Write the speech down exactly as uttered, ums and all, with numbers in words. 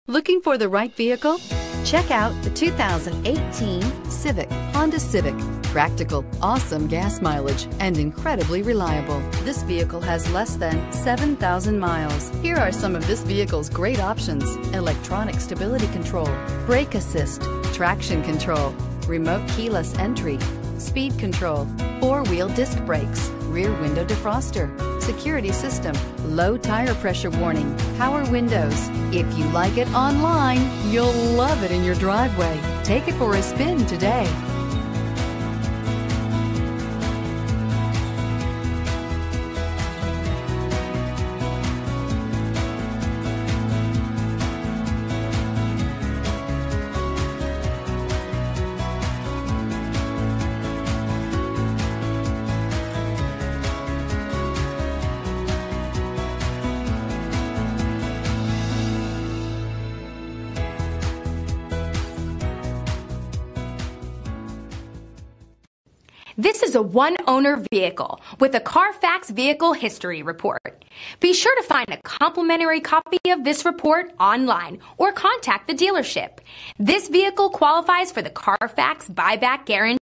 Looking for the right vehicle? Check out the two thousand eighteen Civic, Honda Civic. Practical, awesome gas mileage, and incredibly reliable. This vehicle has less than seven thousand miles. Here are some of this vehicle's great options: electronic stability control, brake assist, traction control, remote keyless entry, speed control, four-wheel disc brakes, rear window defroster, security system, low tire pressure warning, power windows. If you like it online, you'll love it in your driveway. Take it for a spin today. This is a one-owner vehicle with a Carfax Vehicle History Report. Be sure to find a complimentary copy of this report online or contact the dealership. This vehicle qualifies for the Carfax Buyback Guarantee.